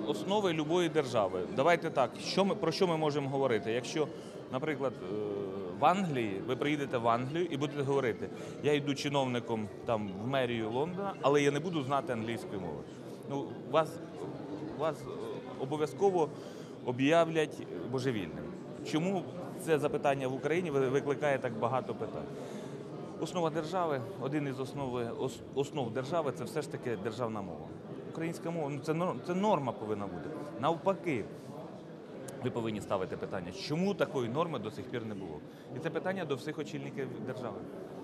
основи любої держави. Давайте так, про що ми можемо говорити? Якщо, наприклад, в Англії, ви приїдете в Англію і будете говорити, я йду чиновником там, в мерію Лондона, але я не буду знати англійської мови. Ну, вас обов'язково об'являть божевільним. Чому це запитання в Україні викликає так багато питань? Основа держави, один із основ держави – це все ж таки державна мова. Українська мова, це норма повинна бути. Навпаки, ви повинні ставити питання, чому такої норми до сих пір не було. І це питання до всіх очільників держави.